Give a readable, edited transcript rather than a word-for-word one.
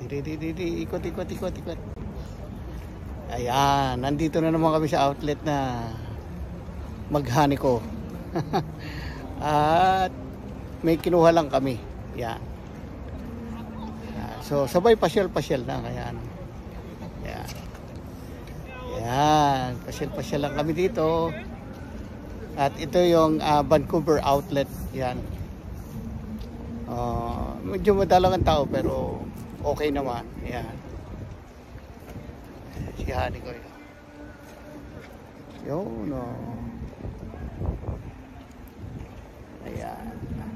Ikot, ikot, ikot, ikot. Ayan, nandito na naman kami sa outlet na maghani ko. At may kinuha lang kami. Yan. So sabay pasyal-pasyal na kaya. Yan. Yan, pasyal-pasyal lang kami dito. At ito yung Vancouver outlet. Yan. Medyo madalang ang tao pero okay naman. Yan. Si Hani ko yun. Yun, no. Ayan.